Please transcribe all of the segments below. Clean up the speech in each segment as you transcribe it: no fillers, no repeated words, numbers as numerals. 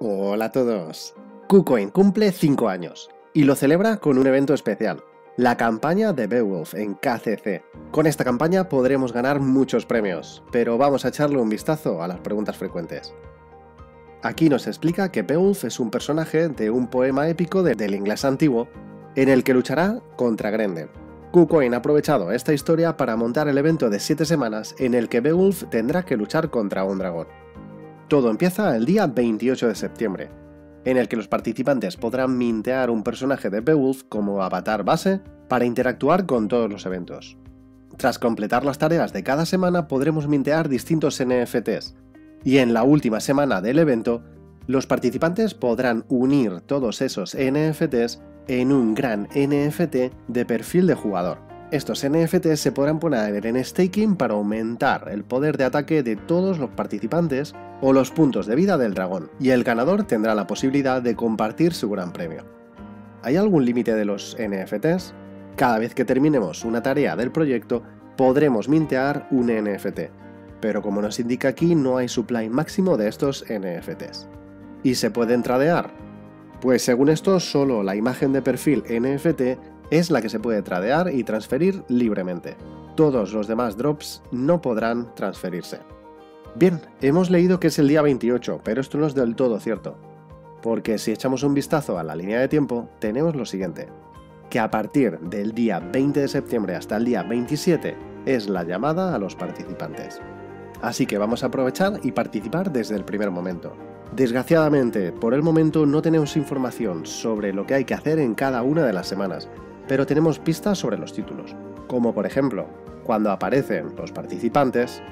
Hola a todos. KuCoin cumple 5 años y lo celebra con un evento especial, la campaña de Beowulf en KCC. Con esta campaña podremos ganar muchos premios, pero vamos a echarle un vistazo a las preguntas frecuentes. Aquí nos explica que Beowulf es un personaje de un poema épico del inglés antiguo en el que luchará contra Grendel. KuCoin ha aprovechado esta historia para montar el evento de 7 semanas en el que Beowulf tendrá que luchar contra un dragón. Todo empieza el día 28 de septiembre, en el que los participantes podrán mintear un personaje de Beowulf como avatar base para interactuar con todos los eventos. Tras completar las tareas de cada semana podremos mintear distintos NFTs, y en la última semana del evento, los participantes podrán unir todos esos NFTs en un gran NFT de perfil de jugador. Estos NFTs se podrán poner en staking para aumentar el poder de ataque de todos los participantes o los puntos de vida del dragón, y el ganador tendrá la posibilidad de compartir su gran premio. ¿Hay algún límite de los NFTs? Cada vez que terminemos una tarea del proyecto, podremos mintear un NFT, pero como nos indica aquí, no hay supply máximo de estos NFTs. ¿Y se pueden tradear? Pues según esto, solo la imagen de perfil NFT es la que se puede tradear y transferir libremente. Todos los demás drops no podrán transferirse. Bien, hemos leído que es el día 28, pero esto no es del todo cierto, porque si echamos un vistazo a la línea de tiempo, tenemos lo siguiente, que a partir del día 20 de septiembre hasta el día 27 es la llamada a los participantes. Así que vamos a aprovechar y participar desde el primer momento. Desgraciadamente, por el momento no tenemos información sobre lo que hay que hacer en cada una de las semanas, pero tenemos pistas sobre los títulos, como por ejemplo, cuando aparecen los participantes,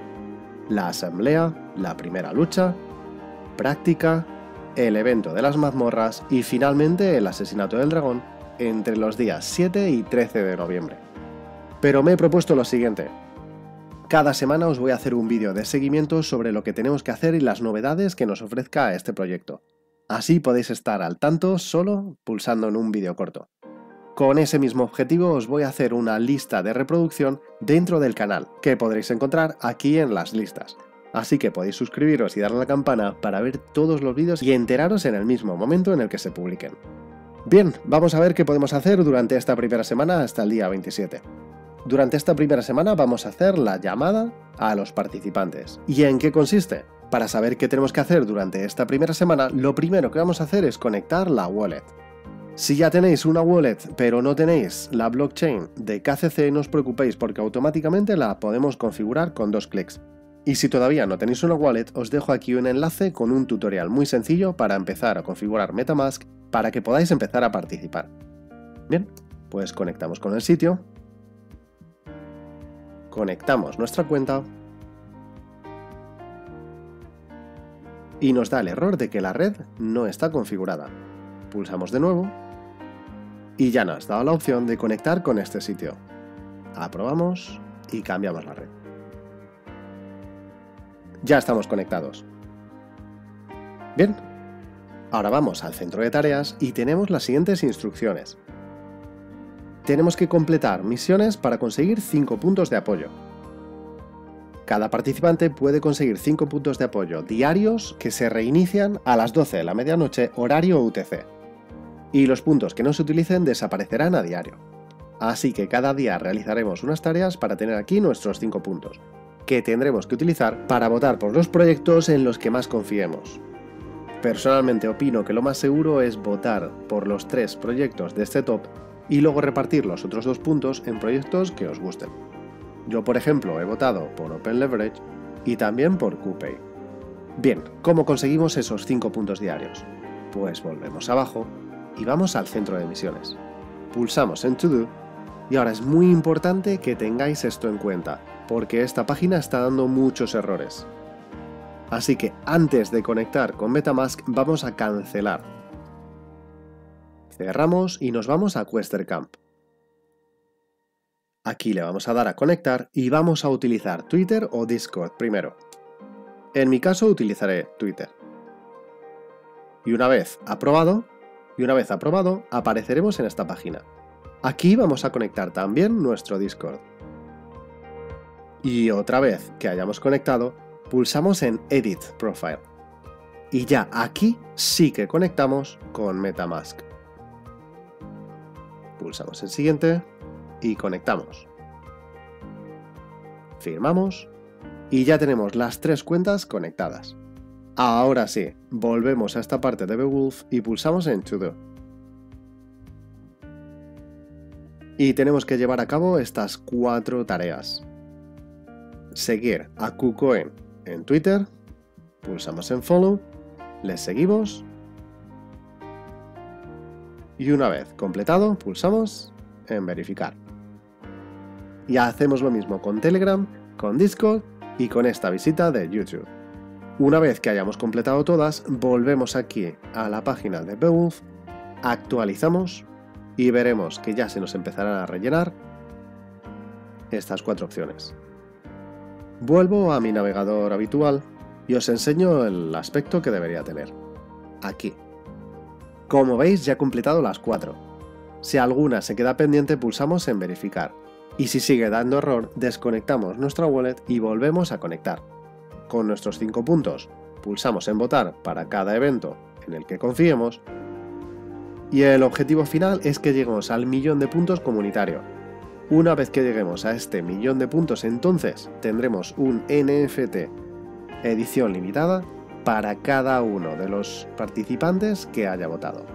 la asamblea, la primera lucha, práctica, el evento de las mazmorras y finalmente el asesinato del dragón entre los días 7 y 13 de noviembre. Pero me he propuesto lo siguiente. Cada semana os voy a hacer un vídeo de seguimiento sobre lo que tenemos que hacer y las novedades que nos ofrezca este proyecto. Así podéis estar al tanto solo pulsando en un vídeo corto. Con ese mismo objetivo os voy a hacer una lista de reproducción dentro del canal, que podréis encontrar aquí en las listas. Así que podéis suscribiros y darle a la campana para ver todos los vídeos y enteraros en el mismo momento en el que se publiquen. Bien, vamos a ver qué podemos hacer durante esta primera semana hasta el día 27. Durante esta primera semana vamos a hacer la llamada a los participantes. ¿Y en qué consiste? Para saber qué tenemos que hacer durante esta primera semana, lo primero que vamos a hacer es conectar la wallet. Si ya tenéis una wallet pero no tenéis la blockchain de KCC, no os preocupéis porque automáticamente la podemos configurar con 2 clics. Y si todavía no tenéis una wallet, os dejo aquí un enlace con un tutorial muy sencillo para empezar a configurar MetaMask para que podáis empezar a participar. Bien, pues conectamos con el sitio, conectamos nuestra cuenta y nos da el error de que la red no está configurada. Pulsamos de nuevo y ya nos da la opción de conectar con este sitio. Aprobamos y cambiamos la red. Ya estamos conectados. Bien, ahora vamos al centro de tareas y tenemos las siguientes instrucciones. Tenemos que completar misiones para conseguir 5 puntos de apoyo. Cada participante puede conseguir 5 puntos de apoyo diarios que se reinician a las 12 de la medianoche horario UTC. Y los puntos que no se utilicen desaparecerán a diario. Así que cada día realizaremos unas tareas para tener aquí nuestros 5 puntos, que tendremos que utilizar para votar por los proyectos en los que más confiemos. Personalmente opino que lo más seguro es votar por los 3 proyectos de este top y luego repartir los otros 2 puntos en proyectos que os gusten. Yo, por ejemplo, he votado por Open Leverage y también por KuPay. Bien, ¿cómo conseguimos esos 5 puntos diarios? Pues volvemos abajo y vamos al centro de misiones. Pulsamos en To Do y ahora es muy importante que tengáis esto en cuenta, porque esta página está dando muchos errores. Así que antes de conectar con MetaMask vamos a cancelar. Cerramos y nos vamos a Quester Camp. Aquí le vamos a dar a conectar y vamos a utilizar Twitter o Discord primero. En mi caso utilizaré Twitter. Y una vez aprobado, apareceremos en esta página. Aquí vamos a conectar también nuestro Discord. Y otra vez que hayamos conectado, pulsamos en Edit Profile. Y ya aquí sí que conectamos con MetaMask. Pulsamos en siguiente y conectamos. Firmamos y ya tenemos las 3 cuentas conectadas. Ahora sí, volvemos a esta parte de Beowulf y pulsamos en To Do. Y tenemos que llevar a cabo estas 4 tareas. Seguir a KuCoin en Twitter, pulsamos en Follow, les seguimos y una vez completado pulsamos en Verificar. Y hacemos lo mismo con Telegram, con Discord y con esta visita de YouTube. Una vez que hayamos completado todas, volvemos aquí a la página de Beowulf, actualizamos y veremos que ya se nos empezarán a rellenar estas 4 opciones. Vuelvo a mi navegador habitual y os enseño el aspecto que debería tener. Aquí. Como veis, ya he completado las 4. Si alguna se queda pendiente, pulsamos en Verificar. Y si sigue dando error, desconectamos nuestra wallet y volvemos a conectar. Con nuestros 5 puntos, pulsamos en Votar para cada evento en el que confiemos. Y el objetivo final es que lleguemos al 1.000.000 de puntos comunitario. Una vez que lleguemos a este 1.000.000 de puntos, entonces tendremos un NFT edición limitada para cada uno de los participantes que haya votado.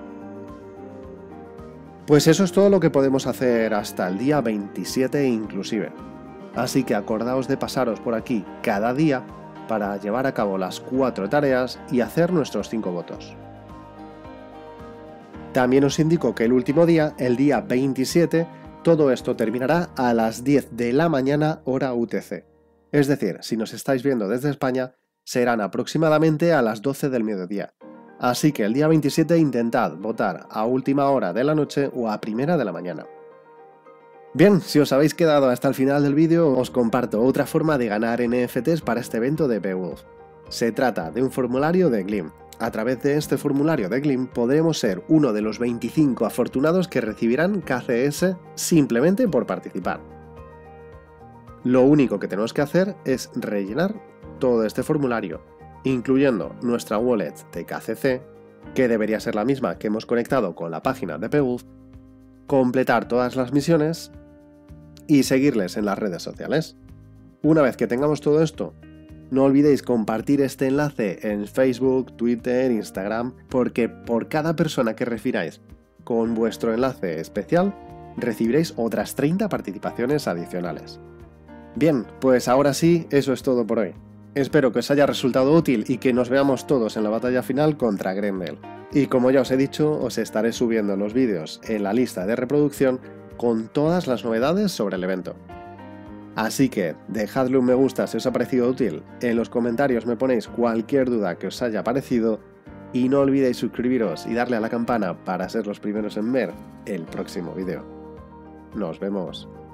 Pues eso es todo lo que podemos hacer hasta el día 27 inclusive. Así que acordaos de pasaros por aquí cada día para llevar a cabo las 4 tareas y hacer nuestros 5 votos. También os indico que el último día, el día 27, todo esto terminará a las 10 de la mañana hora UTC. Es decir, si nos estáis viendo desde España, serán aproximadamente a las 12 del mediodía. Así que el día 27 intentad votar a última hora de la noche o a primera de la mañana. Bien, si os habéis quedado hasta el final del vídeo, os comparto otra forma de ganar NFTs para este evento de Beowulf. Se trata de un formulario de Gleam. A través de este formulario de Gleam podremos ser uno de los 25 afortunados que recibirán KCS simplemente por participar. Lo único que tenemos que hacer es rellenar todo este formulario, incluyendo nuestra wallet de KCC, que debería ser la misma que hemos conectado con la página de Beowulf, completar todas las misiones y seguirles en las redes sociales. Una vez que tengamos todo esto, no olvidéis compartir este enlace en Facebook, Twitter, Instagram, porque por cada persona que refiráis con vuestro enlace especial, recibiréis otras 30 participaciones adicionales. Bien, pues ahora sí, eso es todo por hoy. Espero que os haya resultado útil y que nos veamos todos en la batalla final contra Grendel. Y como ya os he dicho, os estaré subiendo los vídeos en la lista de reproducción con todas las novedades sobre el evento. Así que dejadle un me gusta si os ha parecido útil, en los comentarios me ponéis cualquier duda que os haya parecido y no olvidéis suscribiros y darle a la campana para ser los primeros en ver el próximo vídeo. Nos vemos.